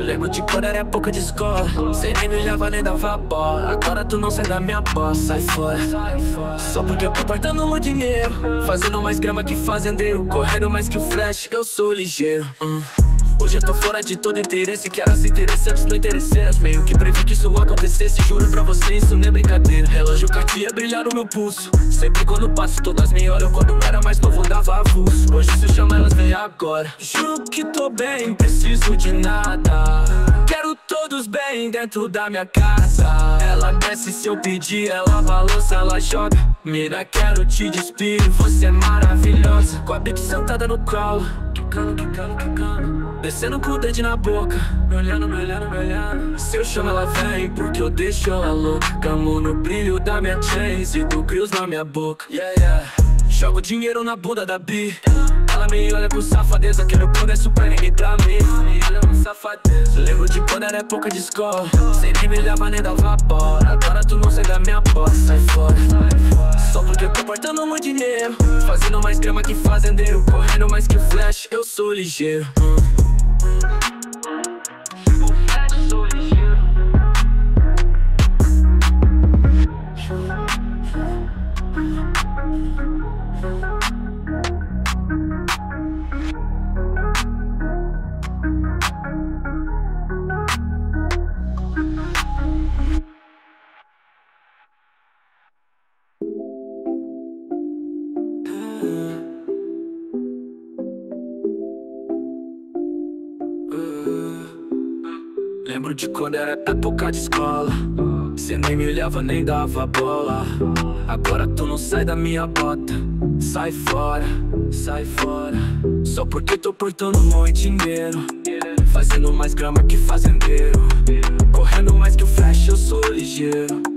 Lembro de quando era época de escola, cê nem me olhava nem dava bola. Agora tu não sai da minha bosta, sai fora. Só porque eu tô portando muito dinheiro, fazendo mais grama que fazendeiro, correndo mais que o Flash, eu sou ligeiro. Hoje eu tô fora de todo interesse, quero as interessantes não interesseiras. Meio que previ que isso acontecesse, juro pra você, isso não é brincadeira. Relógio Cartier brilhar no meu pulso, sempre quando passo todas me olham. Quando era mais novo dava avulso, hoje se chama elas vem agora. Juro que tô bem, preciso de nada, quero todos bem dentro da minha casa. Ela desce se eu pedir, ela balança, ela joga. Mira, quero te despir, você é maravilhosa. Com a bique sentada no colo, quicando, descendo com o dedo na boca, me olhando, me olhando, me olhando. Se eu chamo ela vem, porque eu deixo ela louca. Camo no brilho da minha chains e do grills na minha boca. Jogo dinheiro na bunda da Bi, ela me olha com safadeza, quero progresso pra ninguém pra mim. Me olha com safadeza. Lembro de quando era época de escola, cê nem me olhava nem dava bola. Agora tu não sai da minha bosta, sai fora. Só porque eu tô portando muito dinheiro, fazendo mais grama que fazendeiro, correndo mais que o Flash, eu sou ligeiro. Lembro de quando era época de escola, cê nem me olhava nem dava bola. Agora tu não sai da minha bota, sai fora, sai fora. Só porque tô portando muito dinheiro, fazendo mais grama que fazendeiro, correndo mais que o Flash, eu sou ligeiro.